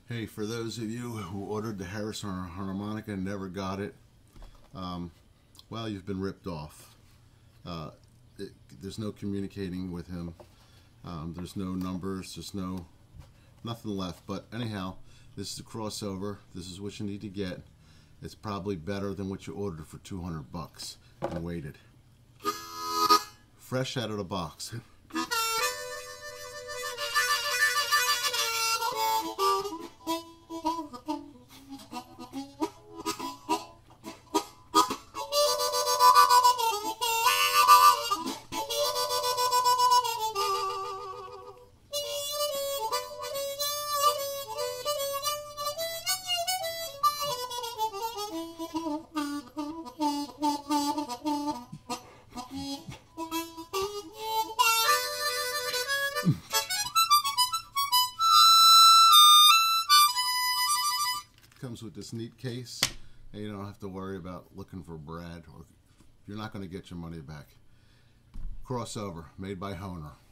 Hey, for those of you who ordered the Harrison harmonica and never got it, well, you've been ripped off. There's no communicating with him. There's no numbers. There's nothing left. But anyhow, this is a crossover. This is what you need to get. It's probably better than what you ordered for 200 bucks and waited. Fresh out of the box. Comes with this neat case, and you don't have to worry about looking for Brad, or you're not going to get your money back. Crossover, made by Honer.